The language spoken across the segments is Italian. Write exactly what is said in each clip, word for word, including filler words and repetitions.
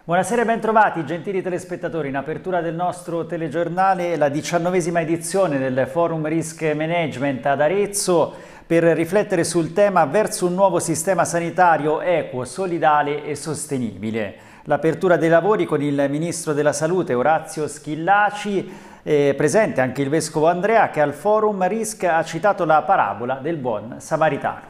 Buonasera e bentrovati gentili telespettatori, in apertura del nostro telegiornale la diciannovesima edizione del Forum Risk Management ad Arezzo per riflettere sul tema verso un nuovo sistema sanitario equo, solidale e sostenibile. L'apertura dei lavori con il Ministro della Salute Orazio Schillaci, eh, presente anche il Vescovo Andrea, che al Forum Risk ha citato la parabola del buon samaritano.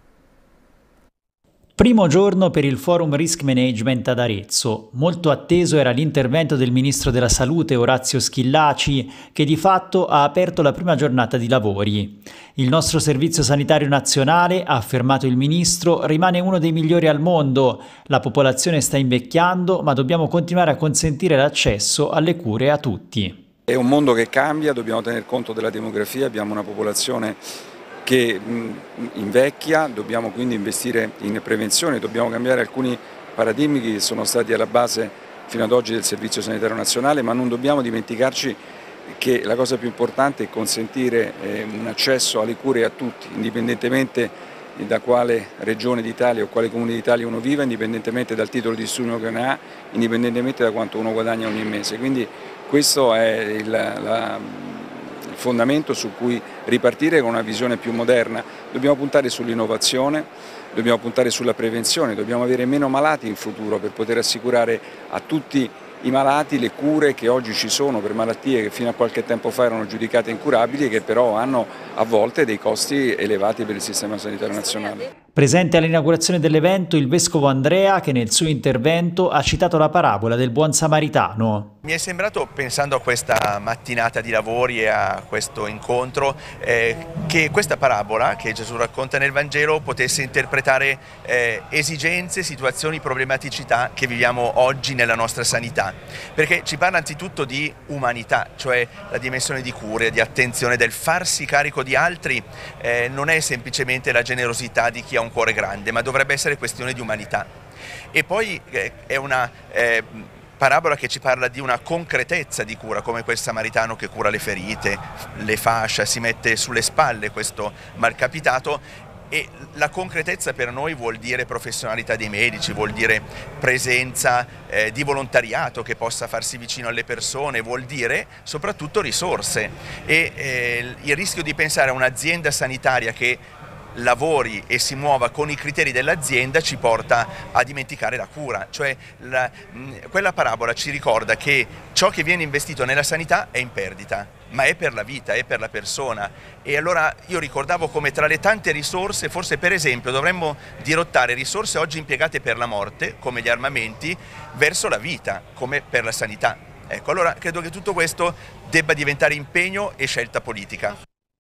Primo giorno per il Forum Risk Management ad Arezzo. Molto atteso era l'intervento del Ministro della Salute Orazio Schillaci, che di fatto ha aperto la prima giornata di lavori. Il nostro Servizio Sanitario Nazionale, ha affermato il Ministro, rimane uno dei migliori al mondo. La popolazione sta invecchiando, ma dobbiamo continuare a consentire l'accesso alle cure a tutti. È un mondo che cambia, dobbiamo tener conto della demografia, abbiamo una popolazione che invecchia, dobbiamo quindi investire in prevenzione, dobbiamo cambiare alcuni paradigmi che sono stati alla base fino ad oggi del Servizio Sanitario Nazionale, ma non dobbiamo dimenticarci che la cosa più importante è consentire un accesso alle cure a tutti, indipendentemente da quale regione d'Italia o quale comune d'Italia uno viva, indipendentemente dal titolo di studio che ne ha, indipendentemente da quanto uno guadagna ogni mese. Quindi questo è il, la, fondamento su cui ripartire con una visione più moderna. Dobbiamo puntare sull'innovazione, dobbiamo puntare sulla prevenzione, dobbiamo avere meno malati in futuro per poter assicurare a tutti i malati le cure che oggi ci sono per malattie che fino a qualche tempo fa erano giudicate incurabili e che però hanno a volte dei costi elevati per il sistema sanitario nazionale. Presente all'inaugurazione dell'evento il Vescovo Andrea, che nel suo intervento ha citato la parabola del buon samaritano. Mi è sembrato, pensando a questa mattinata di lavori e a questo incontro, eh, che questa parabola che Gesù racconta nel Vangelo potesse interpretare eh, esigenze, situazioni, problematicità che viviamo oggi nella nostra sanità, perché ci parla anzitutto di umanità, cioè la dimensione di cure, di attenzione, del farsi carico di altri, eh, non è semplicemente la generosità di chi ha un cuore grande, ma dovrebbe essere questione di umanità. E poi eh, è una eh, parabola che ci parla di una concretezza di cura, come quel samaritano che cura le ferite, le fascia, si mette sulle spalle questo malcapitato. E la concretezza per noi vuol dire professionalità dei medici, vuol dire presenza eh, di volontariato che possa farsi vicino alle persone, vuol dire soprattutto risorse. E eh, il rischio di pensare a un'azienda sanitaria che lavori e si muova con i criteri dell'azienda ci porta a dimenticare la cura, cioè la, mh, quella parabola ci ricorda che ciò che viene investito nella sanità è in perdita, ma è per la vita, è per la persona. E allora io ricordavo come tra le tante risorse, forse per esempio dovremmo dirottare risorse oggi impiegate per la morte, come gli armamenti, verso la vita, come per la sanità. Ecco, allora credo che tutto questo debba diventare impegno e scelta politica.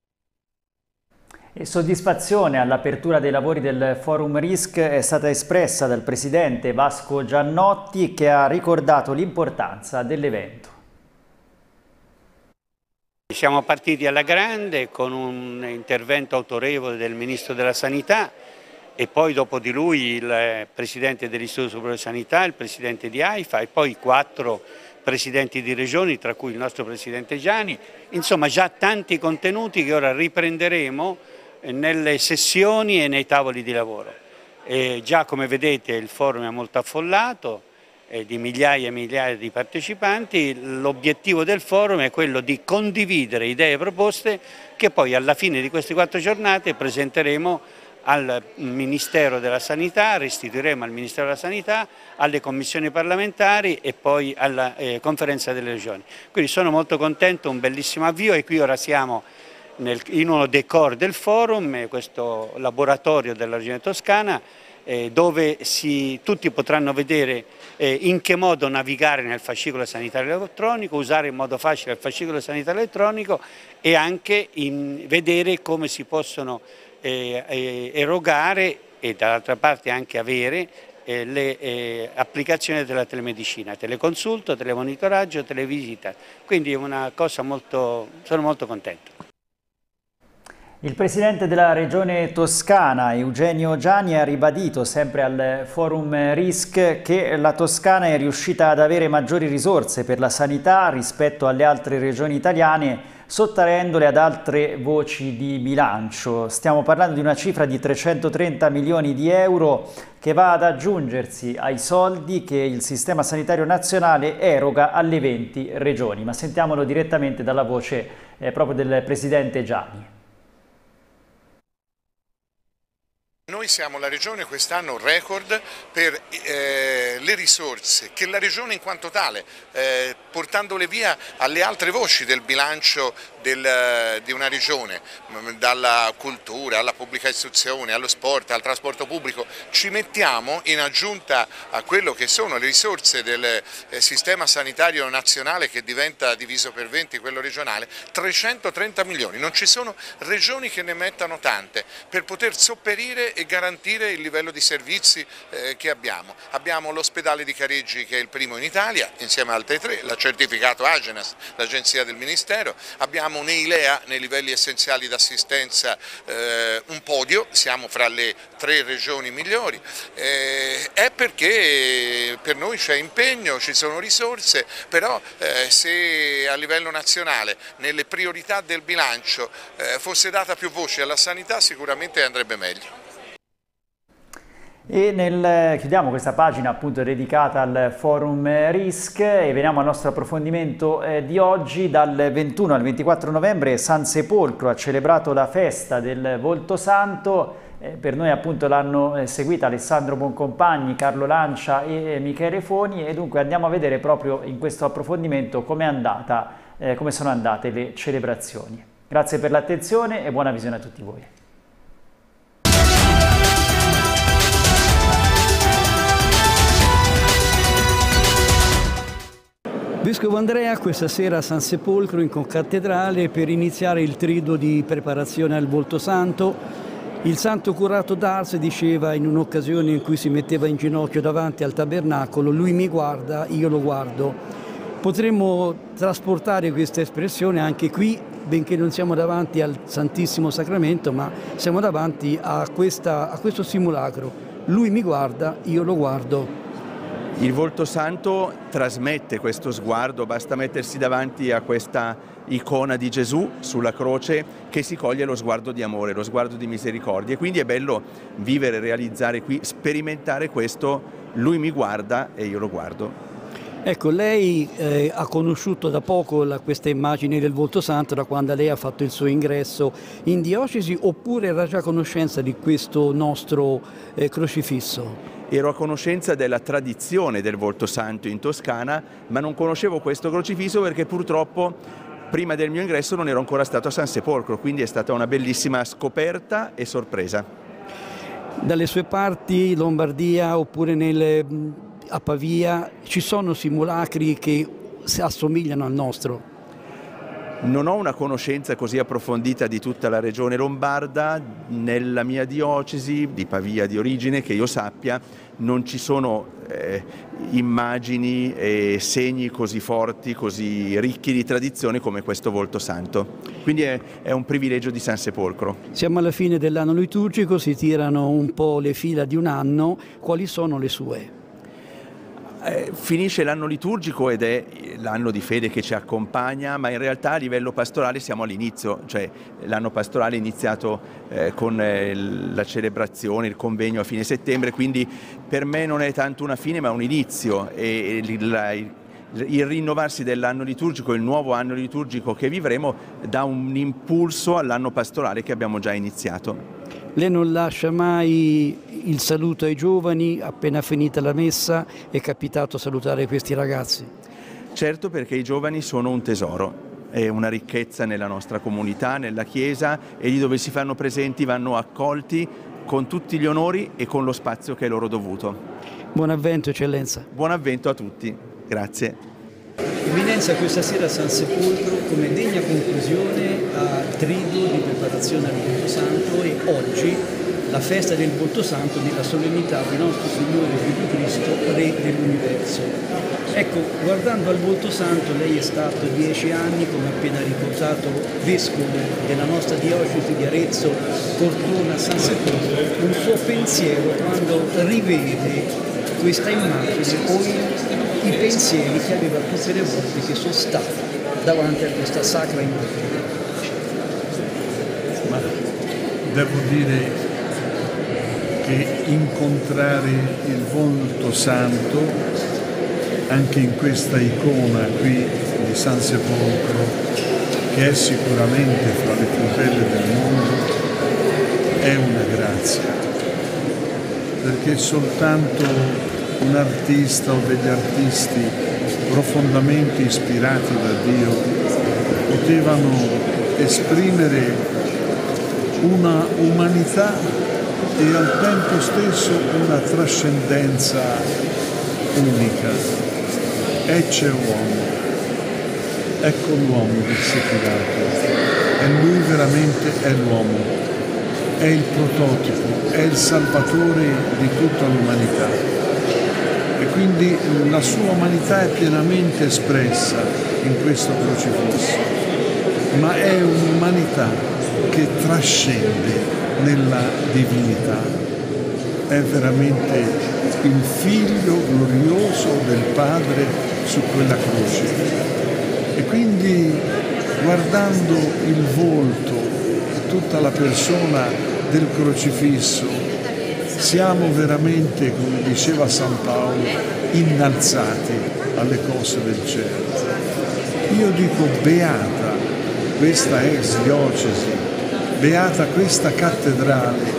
E soddisfazione all'apertura dei lavori del Forum Risk è stata espressa dal presidente Vasco Giannotti, che ha ricordato l'importanza dell'evento. Siamo partiti alla grande con un intervento autorevole del Ministro della Sanità e poi dopo di lui il Presidente dell'Istituto Superiore di Sanità, il Presidente di AIFA e poi quattro Presidenti di Regioni, tra cui il nostro Presidente Giani. Insomma, già tanti contenuti che ora riprenderemo nelle sessioni e nei tavoli di lavoro. E già come vedete il forum è molto affollato, è di migliaia e migliaia di partecipanti. L'obiettivo del forum è quello di condividere idee e proposte che poi alla fine di queste quattro giornate presenteremo al Ministero della Sanità, restituiremo al Ministero della Sanità, alle commissioni parlamentari e poi alla eh, Conferenza delle Regioni. Quindi sono molto contento, un bellissimo avvio e qui ora siamo in uno dei core del forum, questo laboratorio della Regione Toscana, eh, dove si, tutti potranno vedere eh, in che modo navigare nel fascicolo sanitario elettronico, usare in modo facile il fascicolo sanitario elettronico e anche in, vedere come si possono eh, eh, erogare e dall'altra parte anche avere eh, le eh, applicazioni della telemedicina, teleconsulto, telemonitoraggio, televisita. Quindi è una cosa molto, sono molto contento. Il presidente della regione Toscana, Eugenio Giani, ha ribadito sempre al Forum Risk che la Toscana è riuscita ad avere maggiori risorse per la sanità rispetto alle altre regioni italiane, sottraendole ad altre voci di bilancio. Stiamo parlando di una cifra di trecentotrenta milioni di euro che va ad aggiungersi ai soldi che il Sistema Sanitario Nazionale eroga alle venti regioni. Ma sentiamolo direttamente dalla voce eh, proprio del Presidente Gianni. Noi siamo la regione quest'anno record per eh, le risorse che la regione in quanto tale, eh, portandole via alle altre voci del bilancio del, di una regione, dalla cultura alla pubblica istruzione, allo sport, al trasporto pubblico, ci mettiamo in aggiunta a quello che sono le risorse del eh, sistema sanitario nazionale, che diventa diviso per venti quello regionale, trecentotrenta milioni. Non ci sono regioni che ne mettano tante per poter sopperire e garantire il livello di servizi eh, che abbiamo. Abbiamo l'ospedale di Careggi, che è il primo in Italia, insieme ad altre tre, l'ha certificato Agenas, l'agenzia del Ministero. Abbiamo un E I L E A nei livelli essenziali d'assistenza, eh, un podio, siamo fra le tre regioni migliori. Eh, è perché per noi c'è impegno, ci sono risorse, però eh, se a livello nazionale nelle priorità del bilancio eh, fosse data più voce alla sanità, sicuramente andrebbe meglio. E nel, chiudiamo questa pagina appunto dedicata al Forum Risk e veniamo al nostro approfondimento eh, di oggi. Dal ventuno al ventiquattro novembre San Sepolcro ha celebrato la festa del Volto Santo. Eh, per noi appunto l'hanno eh, seguita Alessandro Boncompagni, Carlo Lancia e eh, Michele Foni, e dunque andiamo a vedere proprio in questo approfondimento com'è andata, eh, come sono andate le celebrazioni. Grazie per l'attenzione e buona visione a tutti voi. Vescovo Andrea questa sera a San Sepolcro in concattedrale per iniziare il triduo di preparazione al Volto Santo. Il santo curato d'Ars diceva in un'occasione in cui si metteva in ginocchio davanti al tabernacolo: lui mi guarda, io lo guardo. Potremmo trasportare questa espressione anche qui, benché non siamo davanti al Santissimo Sacramento, ma siamo davanti a, questa, a questo simulacro. Lui mi guarda, io lo guardo. Il Volto Santo trasmette questo sguardo, basta mettersi davanti a questa icona di Gesù sulla croce che si coglie lo sguardo di amore, lo sguardo di misericordia, e quindi è bello vivere, realizzare qui, sperimentare questo: lui mi guarda e io lo guardo. Ecco, lei eh, ha conosciuto da poco la, questa immagine del Volto Santo da quando lei ha fatto il suo ingresso in diocesi, oppure era già a conoscenza di questo nostro eh, crocifisso? Ero a conoscenza della tradizione del Volto Santo in Toscana, ma non conoscevo questo crocifisso perché purtroppo prima del mio ingresso non ero ancora stato a San Sepolcro, quindi è stata una bellissima scoperta e sorpresa. Dalle sue parti, Lombardia oppure nelle, a Pavia, ci sono simulacri che assomigliano al nostro? Non ho una conoscenza così approfondita di tutta la regione lombarda. Nella mia diocesi di Pavia di origine, che io sappia, non ci sono eh, immagini e segni così forti, così ricchi di tradizione come questo Volto Santo. Quindi è, è un privilegio di San Sepolcro. Siamo alla fine dell'anno liturgico, si tirano un po' le fila di un anno. Quali sono le sue? Eh, finisce l'anno liturgico ed è l'anno di fede che ci accompagna, ma in realtà a livello pastorale siamo all'inizio, cioè l'anno pastorale è iniziato eh, con eh, la celebrazione, il convegno a fine settembre, quindi per me non è tanto una fine ma un inizio, e il, la, il, il rinnovarsi dell'anno liturgico, il nuovo anno liturgico che vivremo, dà un impulso all'anno pastorale che abbiamo già iniziato. Lei non lascia mai il saluto ai giovani? Appena finita la messa è capitato salutare questi ragazzi? Certo, perché i giovani sono un tesoro, è una ricchezza nella nostra comunità, nella Chiesa, e lì dove si fanno presenti vanno accolti con tutti gli onori e con lo spazio che è loro dovuto. Buon avvento, Eccellenza. Buon avvento a tutti, grazie. Eminenza, questa sera a San Sepolcro come degna conclusione al triduo di preparazione al Volto Santo, e oggi la festa del Volto Santo nella solennità di nostro Signore Gesù Cristo, Re dell'Universo. Ecco, guardando al Volto Santo, lei è stato dieci anni, come appena riportato, vescovo della nostra diocesi di Arezzo, Cortona, San Sepolcro. Un suo pensiero quando rivede questa immagine o i, i pensieri che aveva tutte le volte che sono stati davanti a questa sacra immagine? Ma devo dire che incontrare il volto santo anche in questa icona qui di San Sepolcro, che è sicuramente fra le più belle del mondo, è una grazia, perché soltanto un artista o degli artisti profondamente ispirati da Dio potevano esprimere una umanità e al tempo stesso una trascendenza unica. Ecce uomo, ecco l'uomo, disse Pilato, e lui veramente è l'uomo, è il prototipo, è il salvatore di tutta l'umanità. E quindi la sua umanità è pienamente espressa in questo crocifisso, ma è un'umanità che trascende nella divinità, è veramente il figlio glorioso del Padre su quella croce. E quindi guardando il volto e tutta la persona del crocifisso siamo veramente, come diceva San Paolo, innalzati alle cose del cielo. Io dico beata questa ex diocesi, beata questa cattedrale,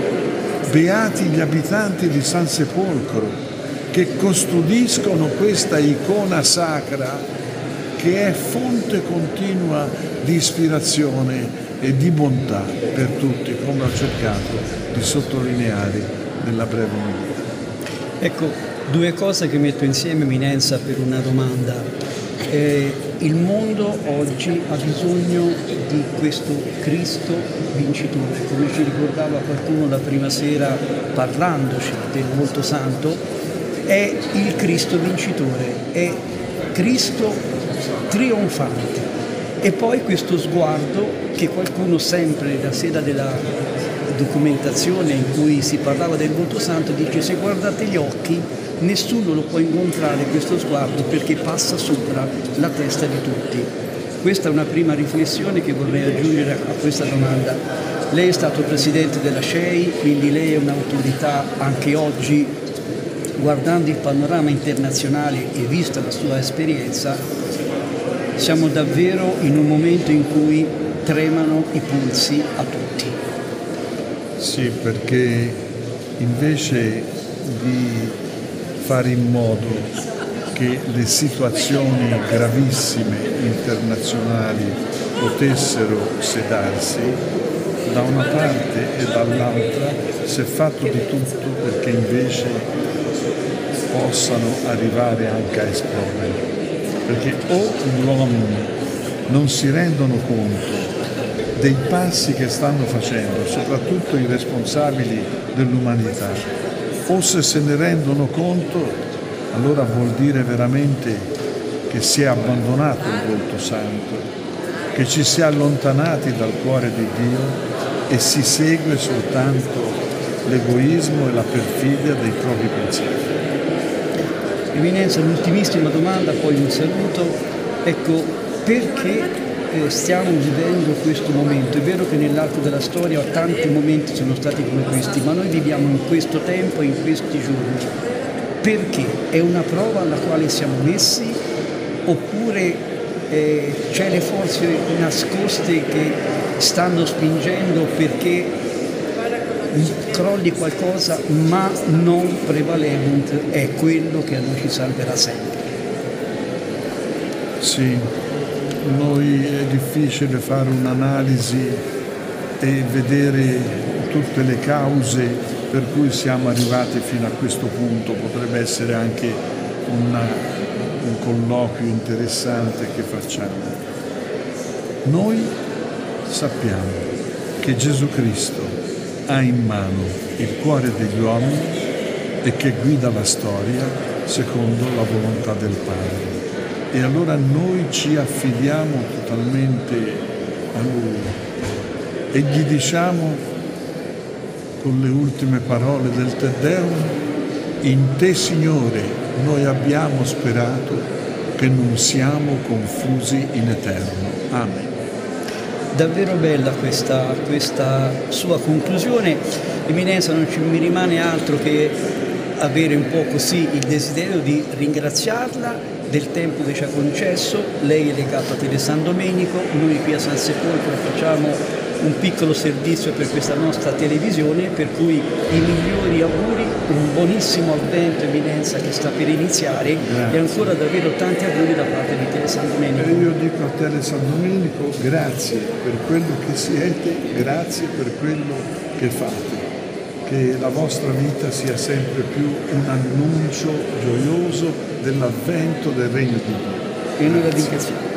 beati gli abitanti di San Sepolcro che custodiscono questa icona sacra che è fonte continua di ispirazione e di bontà per tutti, come ho cercato di sottolineare nella breve omelia. Ecco, due cose che metto insieme, Eminenza, per una domanda. Eh, il mondo oggi ha bisogno di questo Cristo vincitore, come ci ricordava qualcuno la prima sera parlandoci del Volto Santo, è il Cristo vincitore, è Cristo trionfante. E poi questo sguardo che qualcuno sempre la sera della documentazione in cui si parlava del Volto Santo dice: se guardate gli occhi nessuno lo può incontrare questo sguardo perché passa sopra la testa di tutti. Questa è una prima riflessione che vorrei aggiungere a questa domanda. Lei è stato presidente della C E I, quindi lei è un'autorità anche oggi. Guardando il panorama internazionale e vista la sua esperienza, siamo davvero in un momento in cui tremano i polsi a tutti. Sì, perché invece di fare in modo che le situazioni gravissime internazionali potessero sedarsi, da una parte e dall'altra si è fatto di tutto perché invece possano arrivare anche a esplodere, perché o gli uomini non si rendono conto dei passi che stanno facendo, soprattutto i responsabili dell'umanità, o se se ne rendono conto, allora vuol dire veramente che si è abbandonato il Volto Santo, che ci si è allontanati dal cuore di Dio e si segue soltanto l'egoismo e la perfidia dei propri pensieri. Eminenza, l'ultimissima domanda, poi un saluto. Ecco, perché eh, stiamo vivendo questo momento? È vero che nell'arco della storia tanti momenti sono stati come questi, ma noi viviamo in questo tempo e in questi giorni. Perché? È una prova alla quale siamo messi oppure eh, c'è le forze nascoste che stanno spingendo perché crolli qualcosa, ma non prevalent è quello che a noi ci salverà sempre. Sì, noi è difficile fare un'analisi e vedere tutte le cause per cui siamo arrivati fino a questo punto. Potrebbe essere anche una, un colloquio interessante che facciamo. Noi sappiamo che Gesù Cristo ha in mano il cuore degli uomini e che guida la storia secondo la volontà del Padre. E allora noi ci affidiamo totalmente a Lui e gli diciamo con le ultime parole del Te Deum: in Te, Signore, noi abbiamo sperato che non siamo confusi in eterno. Amen. Davvero bella questa, questa sua conclusione. Eminenza, non ci mi rimane altro che avere un po' così il desiderio di ringraziarla del tempo che ci ha concesso. Lei è legato a Tele San Domenico, noi qui a San Sepolcro facciamo un piccolo servizio per questa nostra televisione, per cui i migliori auguri, un buonissimo avvento Eminenza che sta per iniziare. Grazie. E ancora davvero tanti auguri da parte di Tele San Domenico. E io dico a Tele San Domenico grazie per quello che siete, grazie per quello che fate. Che la vostra vita sia sempre più un annuncio gioioso dell'avvento del Regno di Dio. E noi la ringraziamo.